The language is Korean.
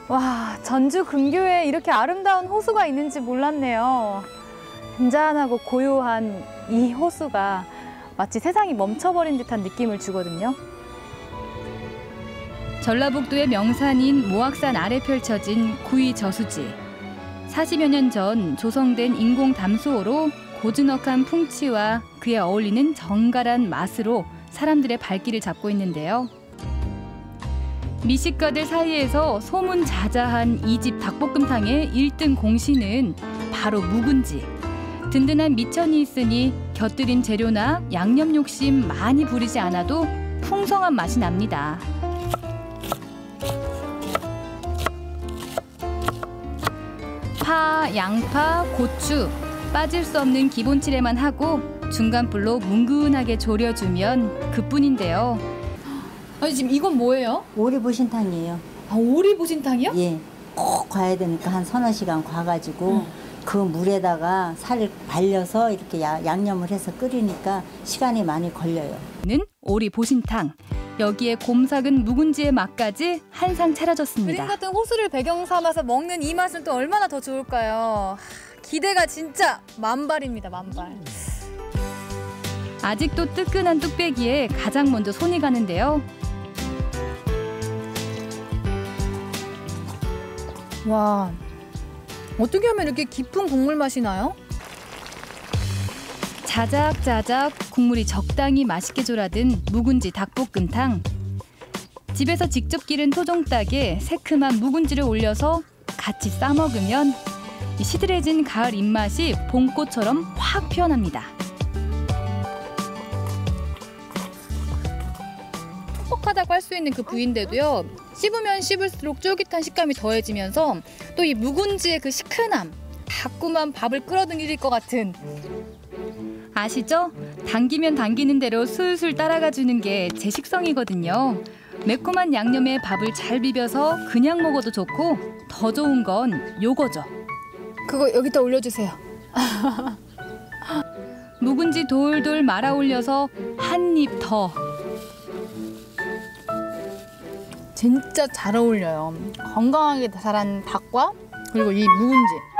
와, 전주 근교에 이렇게 아름다운 호수가 있는지 몰랐네요. 잔잔하고 고요한 이 호수가 마치 세상이 멈춰버린 듯한 느낌을 주거든요. 전라북도의 명산인 모악산 아래 펼쳐진 구이 저수지. 40여 년 전 조성된 인공 담수호로 고즈넉한 풍치와 그에 어울리는 정갈한 맛으로 사람들의 발길을 잡고 있는데요. 미식가들 사이에서 소문자자한 이 집 닭볶음탕의 1등 공신은 바로 묵은지. 든든한 미천이 있으니 곁들인 재료나 양념 욕심 많이 부리지 않아도 풍성한 맛이 납니다. 파, 양파, 고추 빠질 수 없는 기본치레만 하고 중간불로 뭉근하게 졸여주면 그뿐인데요. 아니, 지금 이건 뭐예요? 오리보신탕이에요. 아, 오리보신탕이요? 예. 꼭 과야 되니까 한 서너 시간 과가지고 그 물에다가 살을 발려서 이렇게 양념을 해서 끓이니까 시간이 많이 걸려요. 는 오리보신탕. 여기에 곰삭은 묵은지의 맛까지 한상 차려졌습니다. 그림 같은 호수를 배경 삼아서 먹는 이 맛은 또 얼마나 더 좋을까요? 기대가 진짜 만발입니다, 만발. 아직도 뜨끈한 뚝배기에 가장 먼저 손이 가는데요. 와, 어떻게 하면 이렇게 깊은 국물 맛이 나요? 자작자작 국물이 적당히 맛있게 졸아든 묵은지 닭볶음탕. 집에서 직접 기른 토종닭에 새큼한 묵은지를 올려서 같이 싸먹으면 시들해진 가을 입맛이 봄꽃처럼 확 피어납니다. 퍽퍽하다고 할 수 있는 그 부위인데도요, 씹으면 씹을수록 쫄깃한 식감이 더해지면서 또 이 묵은지의 그 시큰함, 자꾸만 밥을 끌어당길 것 같은. 아시죠? 당기면 당기는 대로 술술 따라가 주는 게 제 식성이거든요. 매콤한 양념에 밥을 잘 비벼서 그냥 먹어도 좋고 더 좋은 건 요거죠. 그거 여기다 올려주세요. 묵은지 돌돌 말아 올려서 한 입 더. 진짜 잘 어울려요. 건강하게 자란 닭과 그리고 이 묵은지.